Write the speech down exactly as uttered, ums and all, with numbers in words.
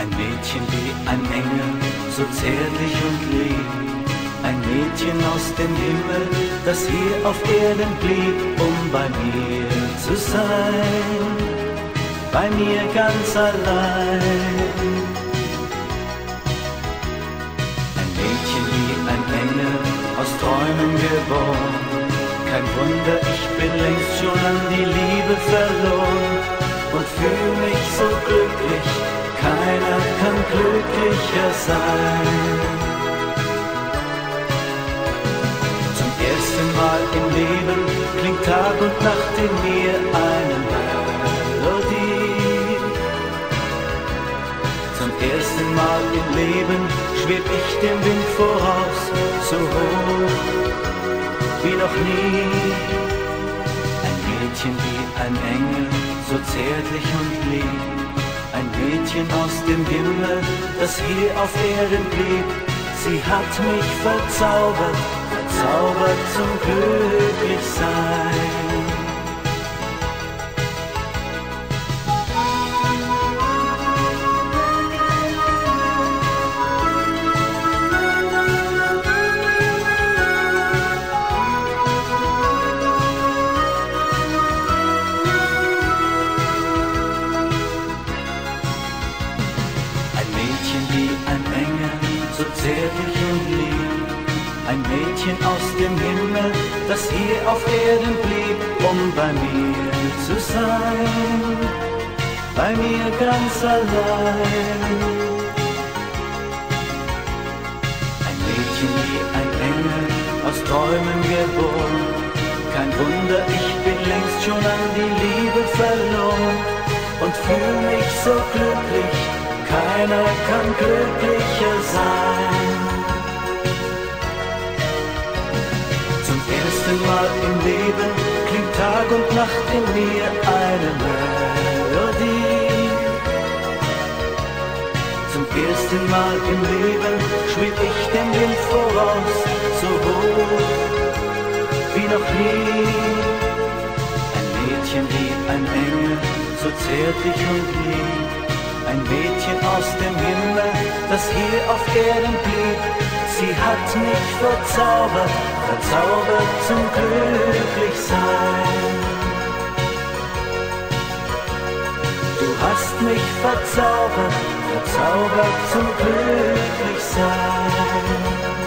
Ein Mädchen wie ein Engel, so zärtlich und lieb. Ein Mädchen aus dem Himmel, das hier auf Erden blieb, um bei mir zu sein, bei mir ganz allein. Ein Mädchen wie ein Engel, aus Träumen geboren. Kein Wunder, ich bin längst schon an die Liebe verloren und fühl mich so glücklich, keiner kann glücklicher sein. Zum ersten Mal im Leben klingt Tag und Nacht in mir eine Melodie. Zum ersten Mal im Leben schweb ich dem Wind voraus, so hoch wie noch nie. Ein Mädchen wie ein Engel, so zärtlich und lieb. Ein Mädchen aus dem Himmel, das hier auf Erden blieb. Sie hat mich verzaubert, verzaubert zum Glücklichsein. So zärtlich und lieb, ein Mädchen aus dem Himmel, das hier auf Erden blieb, um bei mir zu sein, bei mir ganz allein. Ein Mädchen wie ein Engel, aus Träumen geboren. Kein Wunder, ich bin längst schon an die Liebe verloren und fühl mich so glücklich, keiner kann glücklicher sein. Zum ersten Mal im Leben klingt Tag und Nacht in mir eine Melodie. Zum ersten Mal im Leben schweb ich dem Wind voraus, so hoch wie noch nie. Ein Mädchen wie ein Engel, so zärtlich und lieb. Ein Mädchen aus dem Himmel, das hier auf Erden blieb. Sie hat mich verzaubert, verzaubert zum Glücklichsein. Du hast mich verzaubert, verzaubert zum Glücklichsein.